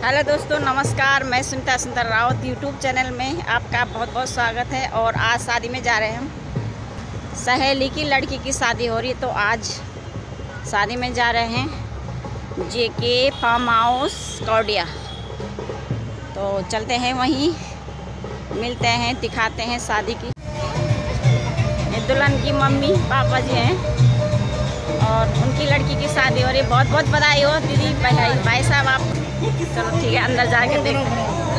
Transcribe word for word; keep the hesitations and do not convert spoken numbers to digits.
Hello दोस्तों, नमस्कार। मैं सुनीता सुंदर रावत यूट्यूब चैनल में आपका बहुत बहुत स्वागत है। और आज शादी में जा रहे हैं हम। सहेली की लड़की की शादी हो रही है, तो आज शादी में जा रहे हैं जे के फार्म हाउस कौडिया। तो चलते हैं, वहीं मिलते हैं, दिखाते हैं शादी की। ये दुल्हन की मम्मी पापा जी हैं और उनकी लड़की की शादी हो रही है। बहुत बहुत बधाई हो दीदी, भाई भाई साहब आप। चलो ठीक है, अंदर जाके देखते हैं।